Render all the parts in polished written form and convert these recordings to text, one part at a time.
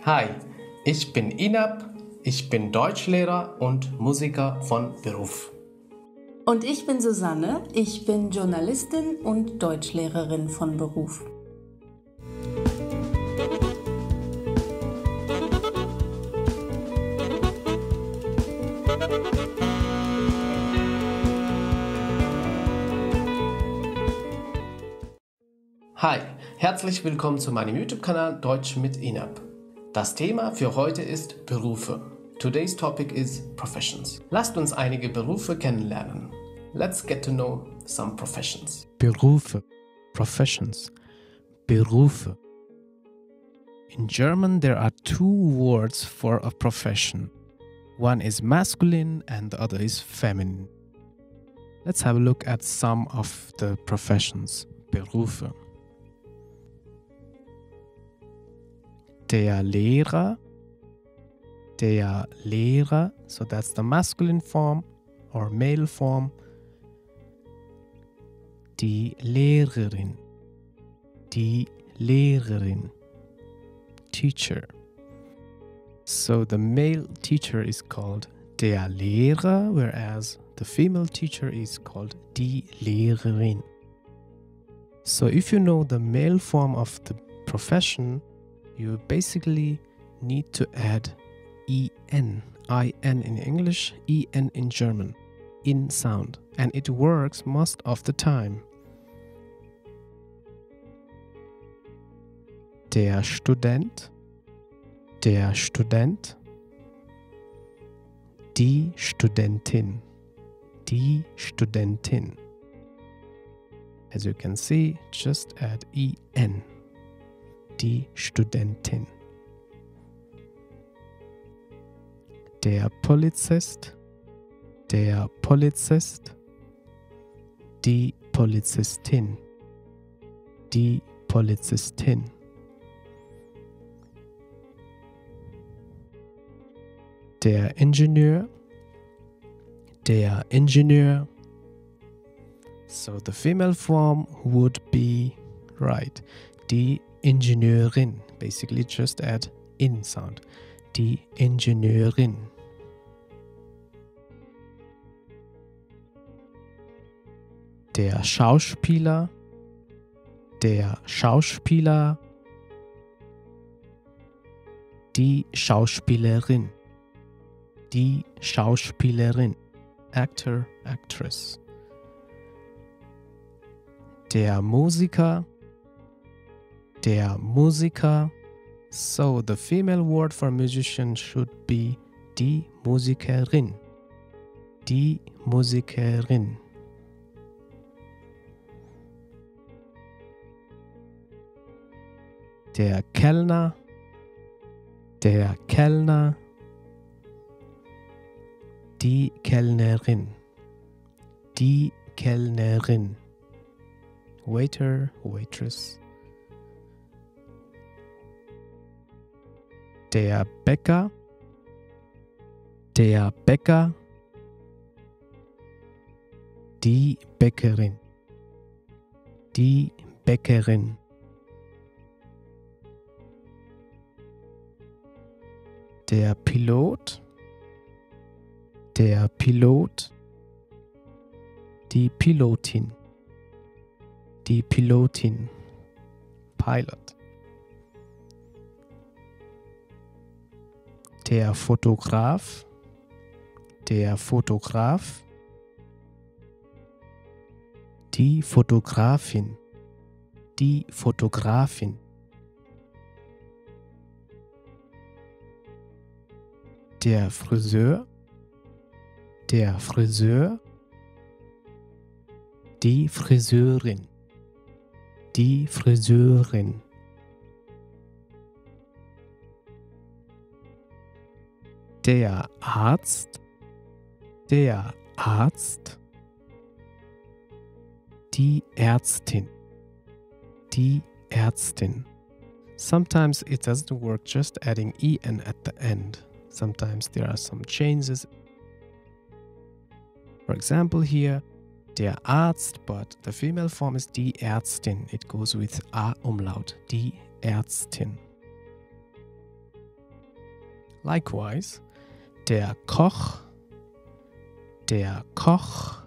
Hi, ich bin Inab, ich bin Deutschlehrer und Musiker von Beruf. Und ich bin Susanne, ich bin Journalistin und Deutschlehrerin von Beruf. Hi, herzlich willkommen zu meinem YouTube-Kanal Deutsch mit Inab. Das Thema für heute ist Berufe. Today's topic is professions. Lasst uns einige Berufe kennenlernen. Let's get to know some professions. Berufe, professions, Berufe. In German, there are two words for a profession. One is masculine and the other is feminine. Let's have a look at some of the professions, Berufe. Der Lehrer, so that's the masculine form or male form. Die Lehrerin, teacher. So the male teacher is called der Lehrer, whereas the female teacher is called die Lehrerin. So if you know the male form of the profession, you basically need to add en, in English, en in German, in sound, and it works most of the time. Der Student, die Studentin. As you can see, just add en. Die Studentin. Der Polizist, die Polizistin. Der Ingenieur, so the female form would be, right, die Ingenieurin, basically just add in sound, die Ingenieurin. Der Schauspieler, die Schauspielerin, actor, actress. Der Musiker, so the female word for musician should be die Musikerin. Der Kellner, die Kellnerin. Waiter, waitress. Der Bäcker, die Bäckerin. Der Pilot, die Pilotin. Pilot. Der Fotograf, die Fotografin. Der Friseur, die Friseurin. Der Arzt, die Ärztin. Sometimes it doesn't work just adding en at the end. Sometimes there are some changes. For example here, der Arzt, but the female form is die Ärztin. It goes with A-Umlaut, die Ärztin. Likewise, der Koch, der Koch.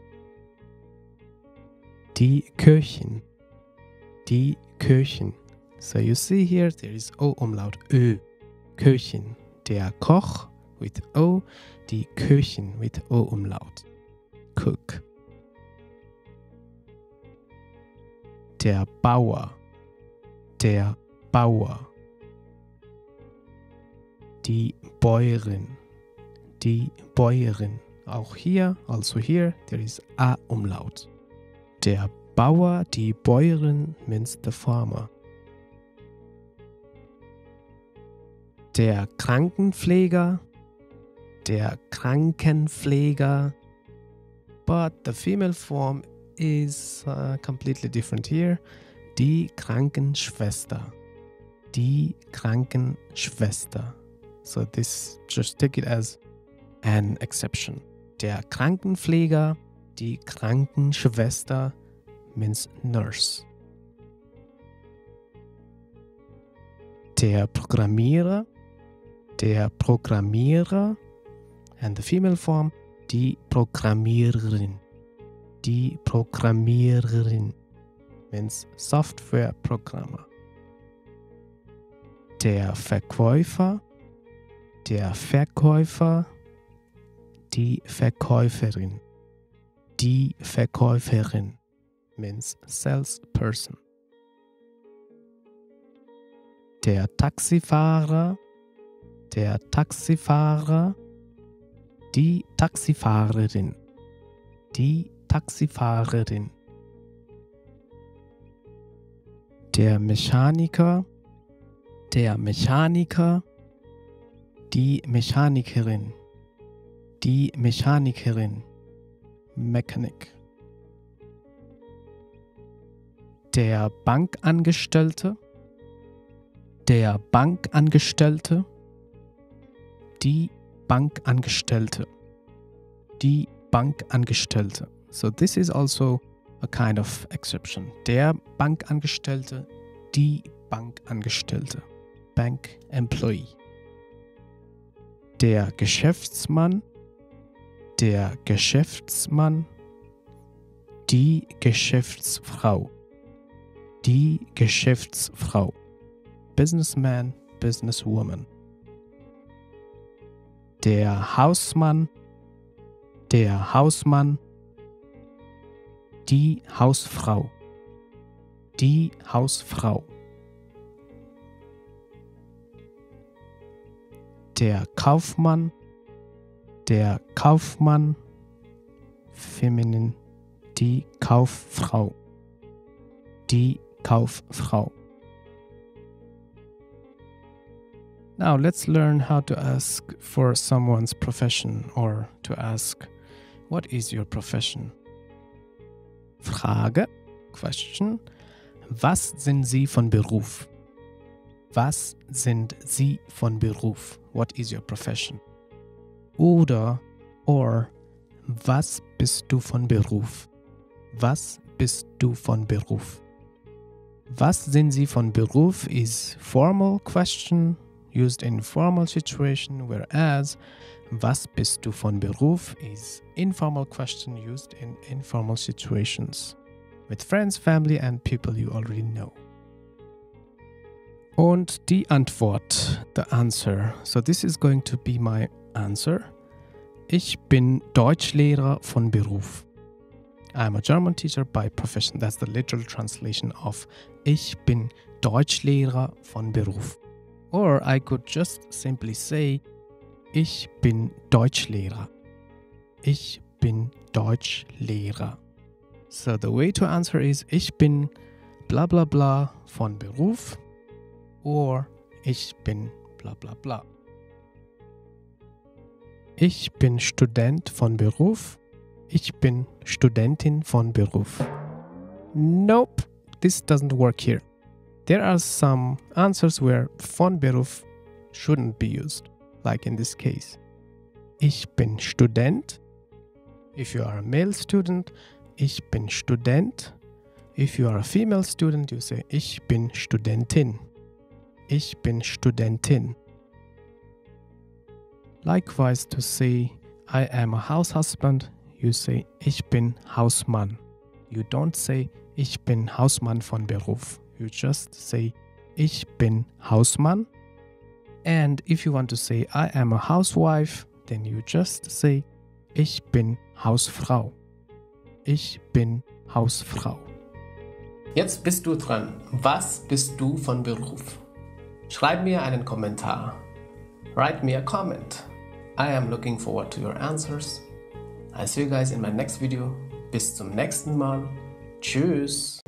Die Köchin, die Köchin. So you see here there is O umlaut, Ö, Köchin. Der Koch with O, die Köchin with O umlaut, Cook. Der Bauer, der Bauer. Die Bäuerin, die Bäuerin. Auch hier, also here, there is A umlaut. Der Bauer, die Bäuerin means the farmer. Der Krankenpfleger, der Krankenpfleger. But the female form is completely different here. Die Krankenschwester, die Krankenschwester. So this, just take it as an exception. Der Krankenpfleger, die Krankenschwester means nurse. Der Programmierer, and the female form, die Programmiererin. Die Programmiererin means software programmer. Der Verkäufer, die Verkäuferin. Die Verkäuferin means salesperson. Der Taxifahrer, die Taxifahrerin. Die Taxifahrerin. Der Mechaniker, die Mechanikerin. Die Mechanikerin. Mechanic. Der Bankangestellte, die Bankangestellte. Die Bankangestellte. So this is also a kind of exception. Der Bankangestellte, die Bankangestellte. Bank employee. Der Geschäftsmann, die Geschäftsfrau. Die Geschäftsfrau. Businessman, businesswoman. Der Hausmann, die Hausfrau. Die Hausfrau. Der Kaufmann, feminin, die Kauffrau. Die Kauffrau. Now let's learn how to ask for someone's profession or to ask, what is your profession? Frage, question, was sind Sie von Beruf? Was sind Sie von Beruf? What is your profession? Oder, or, was bist du von Beruf? Was bist du von Beruf? Was sind Sie von Beruf is formal question used in formal situation, whereas was bist du von Beruf is informal question used in informal situations with friends, family and people you already know. Und die Antwort, the answer. So this is going to be my answer. Ich bin Deutschlehrer von Beruf. I'm a German teacher by profession. That's the literal translation of Ich bin Deutschlehrer von Beruf. Or I could just simply say Ich bin Deutschlehrer. Ich bin Deutschlehrer. So the way to answer is Ich bin bla bla bla von Beruf. Or ich bin bla bla bla. Ich bin Student von Beruf. Ich bin Studentin von Beruf. Nope, this doesn't work here. There are some answers where von Beruf shouldn't be used, like in this case. Ich bin Student. If you are a male student, ich bin Student. If you are a female student, you say ich bin Studentin. Ich bin Studentin. Likewise, to say I am a house husband, you say ich bin Hausmann. You don't say ich bin Hausmann von Beruf. You just say ich bin Hausmann. And if you want to say I am a housewife, then you just say ich bin Hausfrau. Ich bin Hausfrau. Jetzt bist du dran. Was bist du von Beruf? Schreib mir einen Kommentar. Write me a comment. I am looking forward to your answers. I'll see you guys in my next video. Bis zum nächsten Mal. Tschüss.